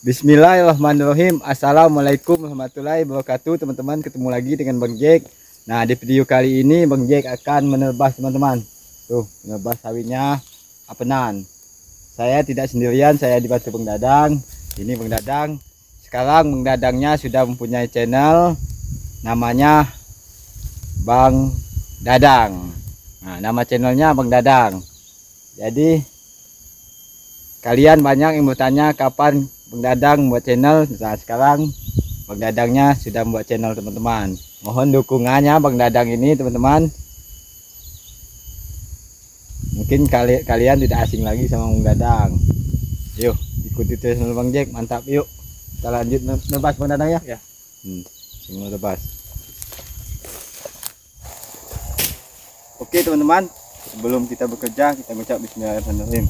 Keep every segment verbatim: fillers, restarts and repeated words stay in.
Bismillahirrahmanirrahim. Assalamualaikum warahmatullahi wabarakatuh, teman-teman. Ketemu lagi dengan Bang Jack. Nah, di video kali ini Bang Jack akan menerbas, teman-teman. Tuh, menerbas sawitnya apenan. Saya tidak sendirian, saya dibantu Bang Dadang. Ini Bang Dadang. Sekarang Bang Dadangnya sudah mempunyai channel, namanya Bang Dadang. Nah, nama channelnya Bang Dadang. Jadi kalian banyak yang bertanya kapan Bang Dadang buat channel. Nah, sekarang Bang Dadangnya sudah membuat channel, teman-teman. Mohon dukungannya Bang Dadang ini, teman-teman. Mungkin kali, kalian tidak asing lagi sama Bang Dadang. Yuk, ikuti channel Bang Jack, mantap. Yuk, kita lanjut nebas Bang Dadang ya. Ya. Hmm, semua nebas. Oke, teman-teman. Sebelum kita bekerja, kita ucap bismillahirrahmanirrahim.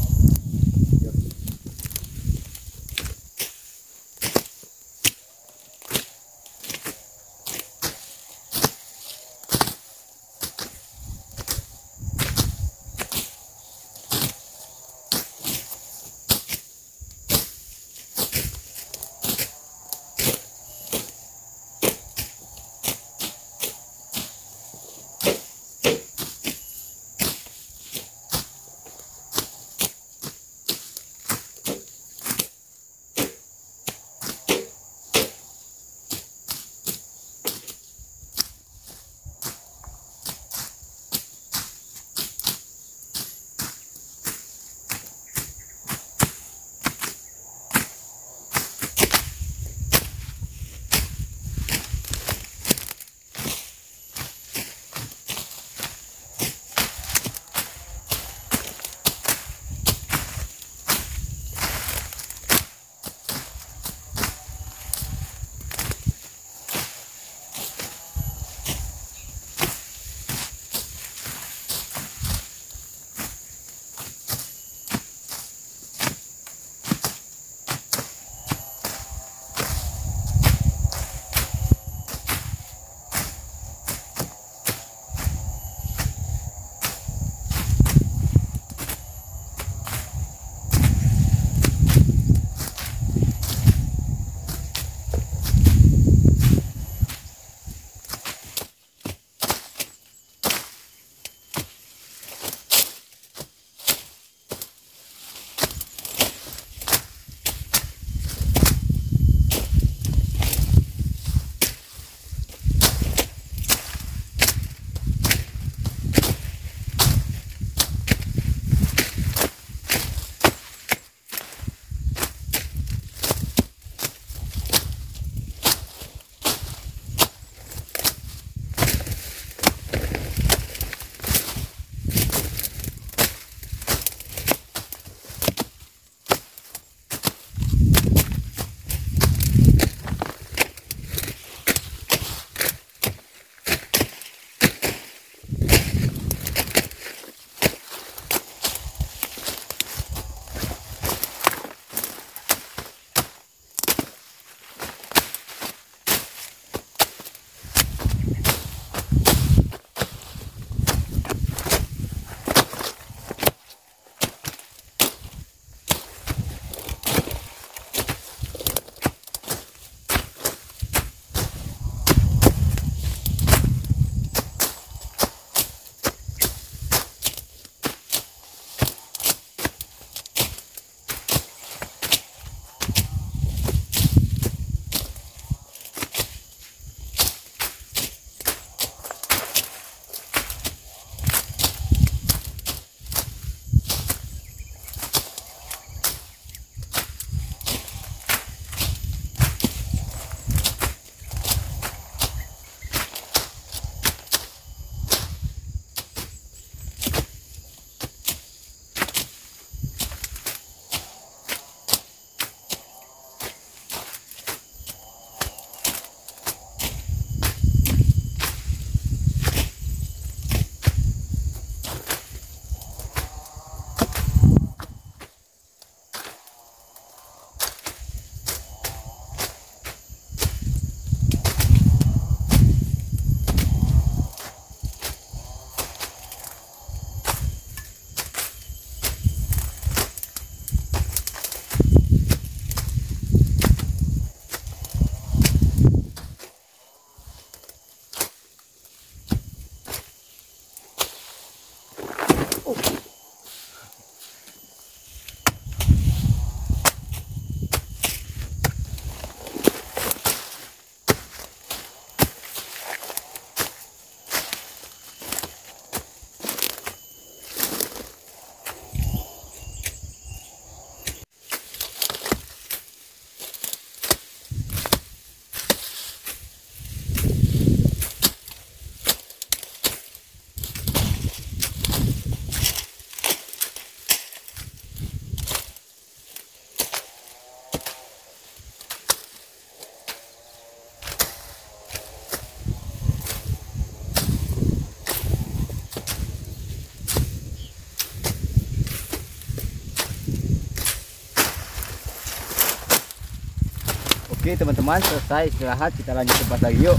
Oke teman-teman, selesai istirahat, kita lanjut tempat lagi yuk.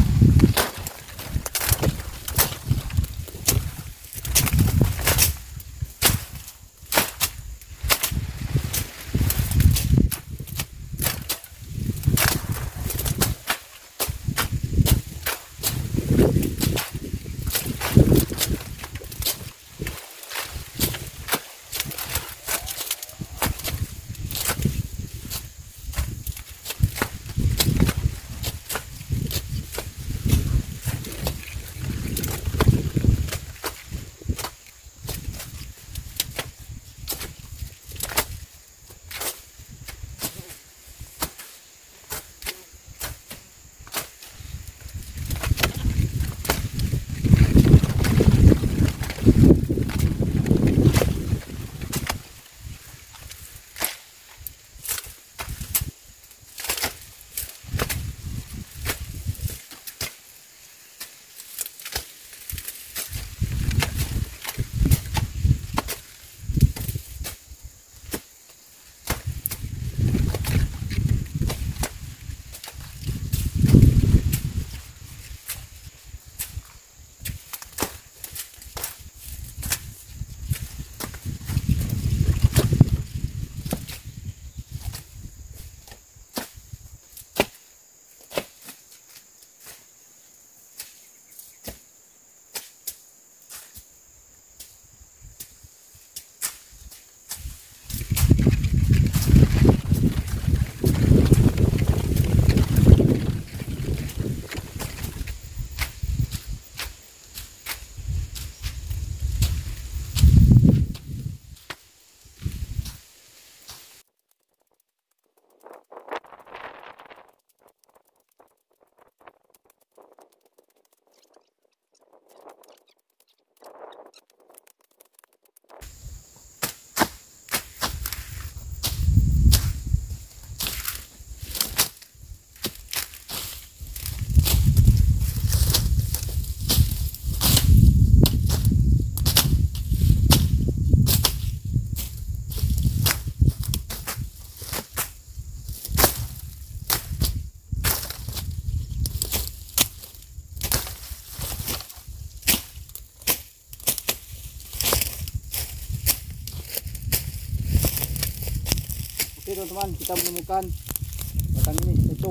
Oke teman-teman, kita menemukan batang ini tutup.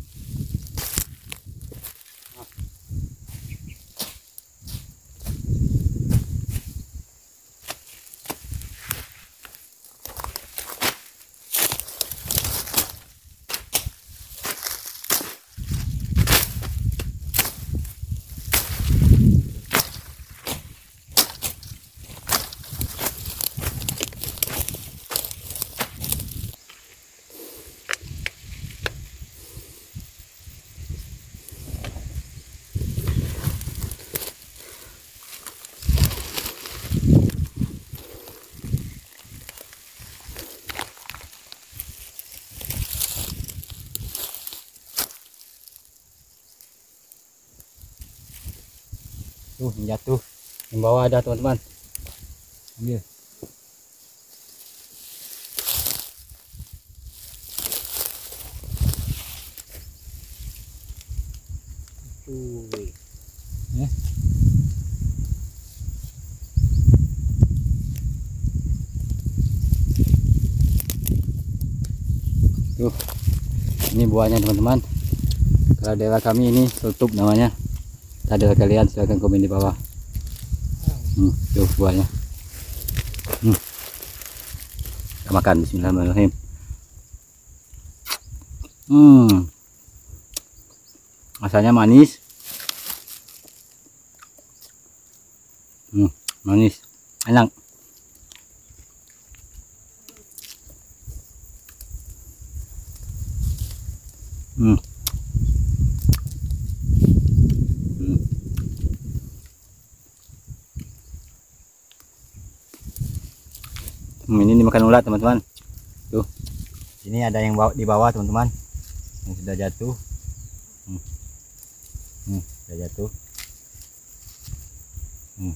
Nah. Tuh, yang jatuh. Yang bawah ada teman-teman. Ambil. Tuh. Eh. Tuh. Ini buahnya teman-teman. Kalau daerah kami ini tutup namanya. Ada kalian silahkan komen di bawah. Hmm, tuh buahnya. Hmm. Kita makan. Bismillahirrahmanirrahim. Hmm, rasanya manis. Hmm, manis, enak. Hmm. Hmm, ini dimakan ulat teman-teman. Tuh, ini ada yang bawa di bawah teman-teman, yang sudah jatuh. Hmm. Hmm, sudah jatuh. Hmm.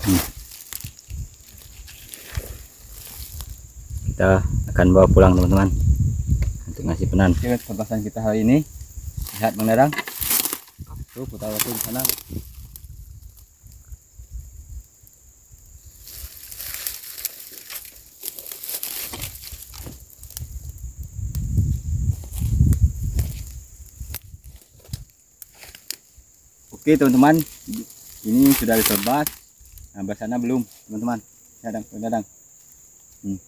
Hmm. Kita akan bawa pulang teman-teman untuk ngasih penan. Oke, pembahasan kita hari ini, lihat Bang Dadang tuh putar waktu di sana. Oke teman-teman, ini sudah ditebas. Nah, belah sana belum teman-teman. Dadang, dadang. Hmm.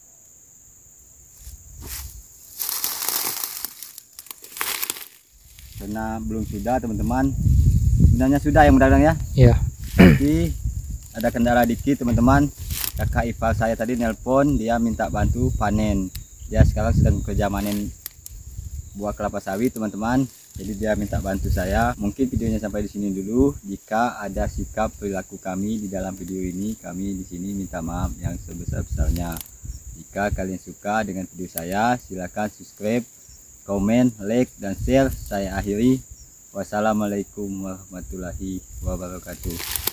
Karena belum sudah teman-teman. Sebenarnya sudah yang dadang ya. Iya. Tapi ada kendala dikit teman-teman. Kakak ipar saya tadi nelpon, dia minta bantu panen. Dia sekarang sedang bekerja manen buah kelapa sawit teman-teman. Jadi dia minta bantu saya. Mungkin videonya sampai di sini dulu. Jika ada sikap perilaku kami di dalam video ini, kami di sini minta maaf yang sebesar-besarnya. Jika kalian suka dengan video saya, silakan subscribe, komen, like, dan share. Saya akhiri. Wassalamualaikum warahmatullahi wabarakatuh.